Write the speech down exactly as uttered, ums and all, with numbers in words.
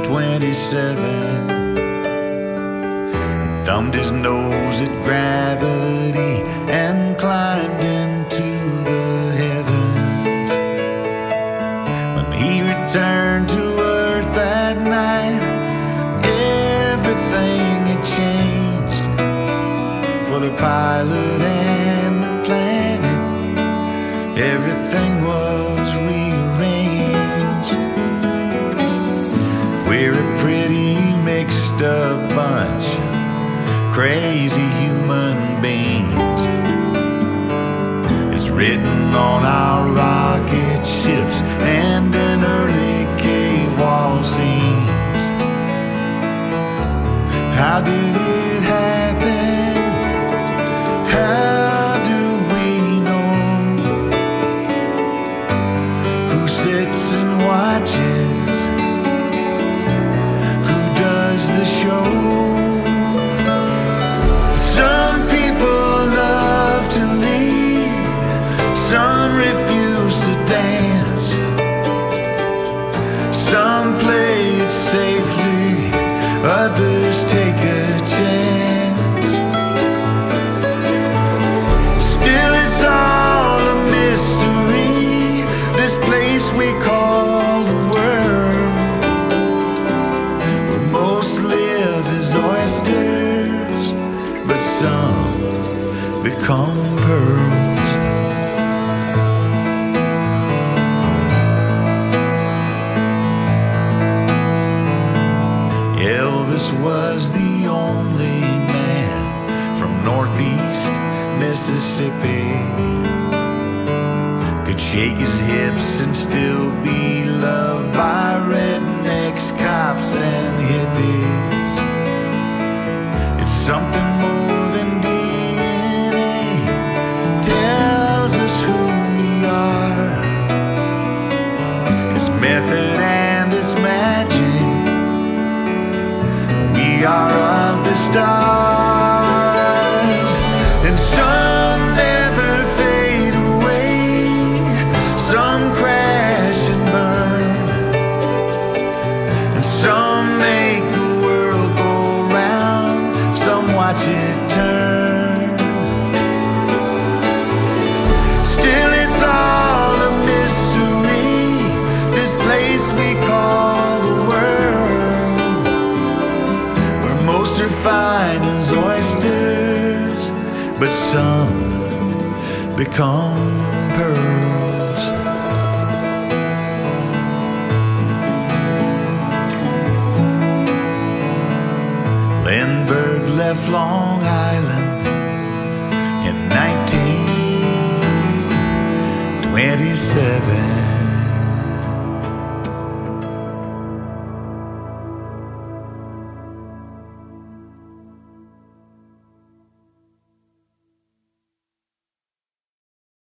twenty-seven. He thumbed his nose at gravity and climbed into the heavens. When he returned to Earth that night, everything had changed for the pilot and the planet. Everything was rearranged. We're a pretty mixed up bunch, crazy human beings. It's written on our rocket ships and in early cave wall scenes. How did it happen? How do we know? Who sits and watches? Who does the show? Some people love to lead, some refuse to dance, some play it safely, others take a chance. Still it's all a mystery, this place we call the world, where most live as oysters, but some become pearls. Elvis was the only man from Northeast Mississippi. Could shake his hips and still be loved by rednecks, cops, and hippies. It's something more than D N A, tells us who we are. It's method and it's magic. We are of the stars, and some never fade away. Some crash and burn, and some make the world go round. Some watch it turn. Still it's all a mystery, this place we call the world, where most are fine as oysters, but some become